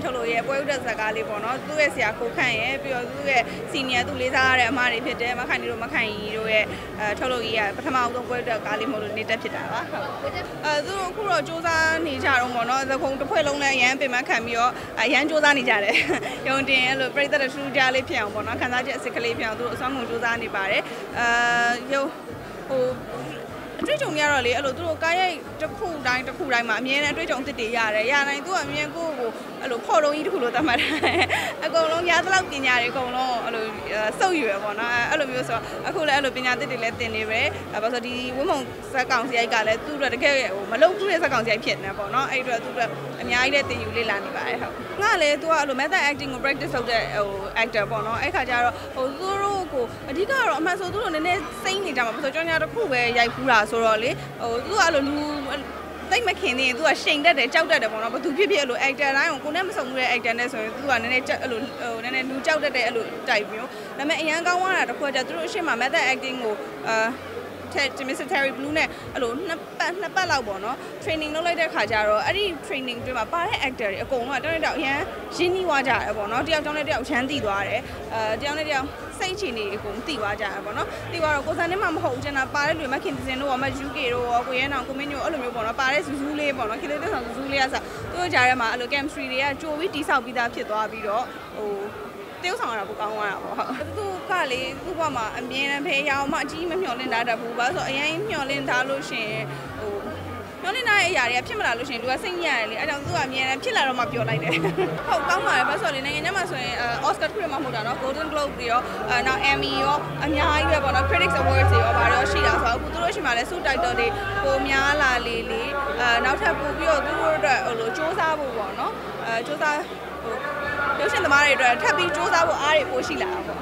ထုတ်လို့ရဲ့ပွဲဥဒ္ဒဇာကားလေးပေါ့နော်သူ့ရဲ့ဆရာကိုခန့်ရဲ့ပြီးတော့သူ့ရဲ့စီနီယာသူလေးစားရတဲ့အမတွေဖြစ်တယ်မခိုင်တို့မခိုင်ကြီးတို့ရဲ့ထုတ်လို့ရေးရပထမဆုံးပွဲဥဒ္ဒကားလေးမဟုတ်လို့နေတက်ဖြစ်တာပါဟုတ်သူတို့အခုတော့စူးစမ်းနေကြတော့ပေါ့နော်သခုံတစ်ဖွဲ့လုံးနဲ့အရန်ပင်မခံပြီးတော့အရန်စူးစမ်းနေကြတယ်ရုံတင်အဲ့လိုပြည်သက်တဲ့ထူးခြားလေးဖြစ်အောင်ပေါ့နော်ခန်းစားချက်အစ်စ်ကလေးဖြစ်အောင်သူတို့အစွမ်းကုန်စူးစမ်းနေပါတယ်ရုံဟိုအတွေ့အကြုံရတော့လေအဲ့လိုသူတို့ကားရိုက်တစ်ခုတိုင်းမှာအမြဲတမ်းအတွေ့အကြုံသစ်တွေရတယ်ရတိုင်းသူကအမြဲကိုအဲ့လိုဖော်လုံးကြီးတစ်ခုလိုသတ်မှတ်တယ်အကုန်လုံးရသလောက်ပညာတွေအကုန်လုံးအဲ့လိုစုပ်ယူရပေါ့နော်အဲ့လိုမျိုးဆိုအခုလည်းအဲ့လိုပညာသစ်တွေလည်းသင်နေပဲဘာလို့ဆိုဒီဝင်းမုံဇက်ကောင်စီရိုက်ကလည်းသူ့အတွက်တကယ်ဟိုမလုံဘူးတဲ့ဇက်ကောင်စီရိုက်ဖြစ်နေပေါ့နော်အဲ့အတွက်သူ့အတွက်အများကြီးလည်းသင်ယူလေ့လာနေပါတယ်ဟုတ်ငါလည်းသူကအဲ့လို method acting ကို practice လုပ်တဲ့ဟို actor ပေါ့နော်အဲ့ခါကျတော့ဟိုသူတို့ကိုအဓိကတော့အမှန်ဆိုသူတို့နည်းနည်းစိမ့်နေကြမှာဆိုကြောင်ညာတစ်ခုပဲရိုက်ဖူးတာဆိုတော့လေဟိုသူကအဲ့လိုလူတိတ်မခင်နေသူကရှိန်တတ်တယ်ကြောက်တတ်တယ်ပေါ့နော်ဘာသူဖြစ်ဖြစ်အဲ့လို actor တိုင်းကိုနဲ့မဆုံဘူးတဲ့ actor နဲ့ဆိုရင်သူကနည်းနည်းအဲ့လိုဟိုနည်းနည်းလူကြောက်တတ်တဲ့အဲ့လို type မျိုးဒါပေမဲ့အရန်ကောင်းသွားတာတစ်ခုကသူတို့အရှင်းမှာ method acting ကိုMr. Terry Blue နဲ့အဲ့လိုနှစ်ပတ်လောက်ပေါ့နော် training လုပ်လိုက်တဲ့ခါကျတော့အဲ့ဒီ training တွေမှာပါတဲ့ actor တွေအကုန်လုံးကတော်တော်အရန်ရင်းနှီးသွားကြတယ်ပေါ့နော်တယောက်ကြောင်းနဲ့တယောက်ချမ်းသိသွားတယ်တယောက်နဲ့တယောက်စိတ်ချနေအကုန်သိသွားကြတယ်ပေါ့နော်သိသွားတော့ကိုစံနေမှမဟုတ်ဘူးကျန်တာပါတဲ့လူမခင်တင်တို့ရောမ UK တို့ရောကိုရဲနောင်ကိုမင်းညိုအဲ့လိုမျိုးပေါ့နော်ပါတဲ့ဇူးဇူးလေးပေါ့နော်ခင်လေးတက်ဆောင်ဇူးဇူးလေးကစသူတို့ကြားထဲမှာအဲ့လို chemistry တွေကကြိုပြီးတိဆောက်ပြီးသားဖြစ်သွားပြီးတော့ဟိုတေးဆောင်ရတာပိုကောင်းသွားတာပေါ့ဟုတ်သူကလေသူ့ဘက်မှာအမြင်နဲ့ဖေးရအောင်မှအကြီးမမျှော်လင့်တာတတ်ဘူးဘာလို့ဆိုအရင်မျှော်လင့်ထားလို့ရှင်ဟိုမျှော်လင့်ထားတဲ့အရာတွေကဖြစ်မလာလို့ရှင်သူကစိတ်ညစ်ရတယ်လေအဲကြောင့်သူကအမြင်နဲ့ဖြစ်လာတော့မှပြောလိုက်တယ်ဟုတ်ကောင်းပါတယ်ဘာလို့ဆိုလေနိုင်ငံခြားမှာဆိုရင် Oscar ခုရမှာမဟုတ်တာနော် Golden Globe တွေရောနောက် Emmy ရောအများကြီးပဲပေါ့နော် Critics Awards တွေရောဗါတော့ရှိတာဆိုတော့အခုသူတို့ရှိမှလည်း sub title တွေပိုများလာလေနောက်ထပ်ပို့ပြီးတော့သူတို့အတွက်ဟိုလိုစူးစမ်းဖို့ပေါ့နော်စူးစမ်းဟိုရုပ်ရှင်သမားတွေအတွက်ထပ်ပြီးစူးစမ်းဖို့အားတွေပိုရှိလာတာပေါ့